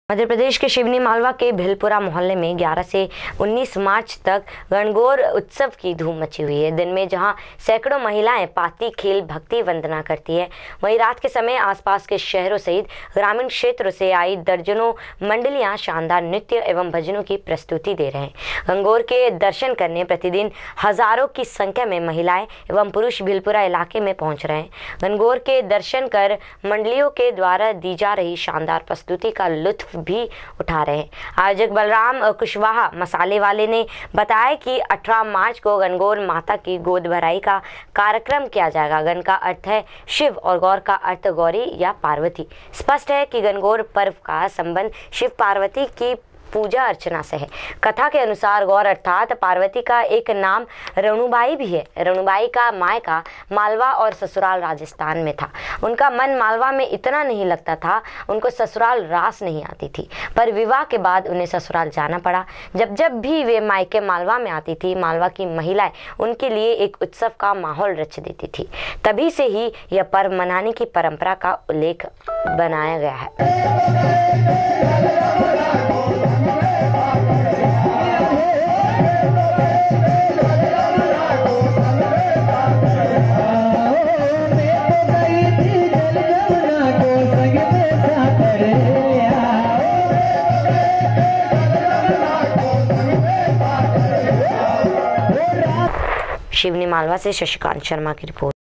मध्य प्रदेश के शिवनी मालवा के भिलपुरा मोहल्ले में 11 से 19 मार्च तक गणगौर उत्सव की धूम मची हुई है। दिन में जहां सैकड़ों महिलाएं पाती खेल भक्ति वंदना करती है, वहीं रात के समय आसपास के शहरों सहित ग्रामीण क्षेत्रों से आई दर्जनों मंडलियां शानदार नृत्य एवं भजनों की प्रस्तुति दे रहे हैं। गणगौर के दर्शन करने प्रतिदिन हजारों की संख्या में महिलाएं एवं पुरुष भिलपुरा इलाके में पहुंच रहे हैं। गणगौर के दर्शन कर मंडलियों के द्वारा दी जा रही शानदार प्रस्तुति का लुत्फ भी उठा रहे हैं। आयोजक बलराम कुशवाहा मसाले वाले ने बताया कि 18 मार्च को गणगौर माता की गोद भराई का कार्यक्रम किया जाएगा। गण का अर्थ है शिव और गौर का अर्थ गौरी या पार्वती। स्पष्ट है कि गणगौर पर्व का संबंध शिव पार्वती की पूजा अर्चना से है। कथा के अनुसार गौर अर्थात पार्वती का एक नाम रेणुबाई भी है। रेणुबाई का मायका मालवा और ससुराल राजस्थान में था। उनका मन मालवा में इतना नहीं लगता था, उनको ससुराल रास नहीं आती थी, पर विवाह के बाद उन्हें ससुराल जाना पड़ा। जब जब भी वे मायके मालवा में आती थी, मालवा की महिलाएं उनके लिए एक उत्सव का माहौल रच देती थी। तभी से ही यह पर्व मनाने की परंपरा का उल्लेख बनाया गया है। शिवनी मालवा से शशिकांत शर्मा की रिपोर्ट।